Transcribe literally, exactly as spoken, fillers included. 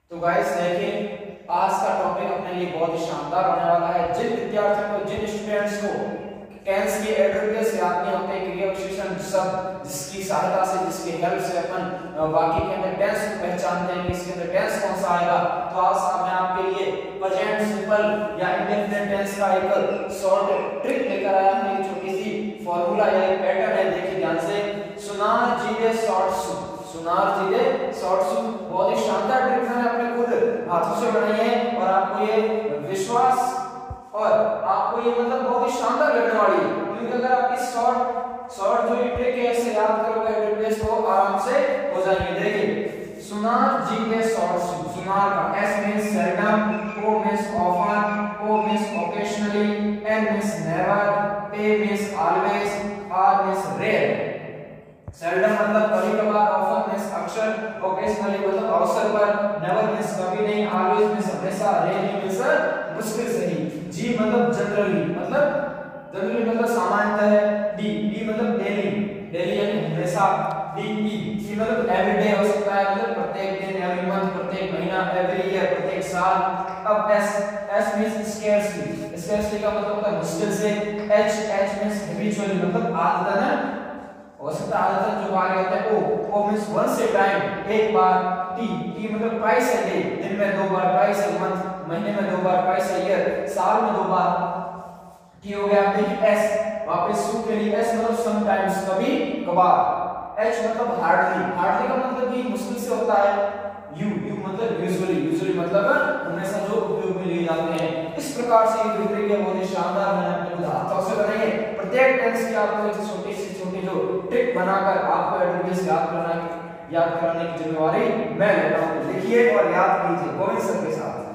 तो गाइस देखिए आज का टॉपिक अपने लिए बहुत ही शानदार होने वाला है। जिन विद्यार्थियों को, जिन स्टूडेंट्स को टेंस के एडवर्बियस याद नहीं होते, क्रिया विशेषण शब्द जिसकी सहायता से, जिसकी हेल्प से अपन वाक्य के अंदर टेंस को पहचानते हैं कि इसके अंदर टेंस कौन सा आएगा, तो आज मैं आपके लिए प्रेजेंट सिंपल या इंडेफिनिट टेंस का एक शॉर्ट ट्रिक लेकर आया हूं। एक छोटी सी फार्मूला या एक पैटर्न है, देखिए ध्यान से। सुनार जीवे शॉर्ट सु, सुनार जीवे शॉर्ट सु, बहुत ही शानदार ट्रिक मैंने अपने खुद हाथों से बनाई है और आपको ये विश्वास और आपको ये मतलब बहुत ही शानदार लगने वाली है, क्योंकि अगर आप इस शॉर्ट शॉर्ट जो ये ट्रिक है इसे याद करोगे एडवर्बियस को आराम से हो जाएंगे। देखिए सुनार जीवे शॉर्ट सु, सुनार का S means seldom, O means often, O means occasionally, N means never, A means always, R means rare. Seldom मतलब कभी कभार, ऑफन मींस अक्सर, ओकेशनली मतलब अवसर पर, नेवर मींस कभी नहीं, ऑलवेज मींस हमेशा, रेयर मींस मुश्किल से ही। जी मतलब जनरली, मतलब जनरली मतलब सामान्यतः। डी डी मतलब डेली, डेली यानी हमेशा। डी ई ई मतलब एवरीडे हो सकता है, मतलब प्रत्येक दिन, एवरी मंथ प्रत्येक महीना, एवरी ईयर प्रत्येक साल। अब S S means scarcely, scarcely का मतलब होता है मुश्किल से। एच एच मींस हैबिचुअली मतलब आदतन हो सकता है, आदतन जो कार्य होता है। O O means once a time, एक बार। टी टी मतलब ट्वाइस अ डे, दिन में दो बार, ट्वाइस अ मंथ महीने में दो बार, ट्वाइस अ ईयर साल में दो बार। टी हो गया। देखिए एस वापस सु के लिए, एस मतलब समटाइम्स कभी कभार। एच मतलब हार्डली, हार्डली का मतलब भी मुश्किल से होता है। यू यू मतलब यूजुअली, यूजुअली मतलब हमेशा जो उपयोग में लिए जाते हैं। इस प्रकार से ये ट्रिक है बहुत ही शानदार, मैंने अपने खुद हाथों से बनाई है। प्रत्येक टेंस की आपको एक छोटी सी छोटी जो ट्रिक बनाकर आपको एडवर्बियस याद करना याद कराने की जिम्मेवारी मैं लेता हूं। लिखिए और याद कीजिए गोविंद सर के साथ।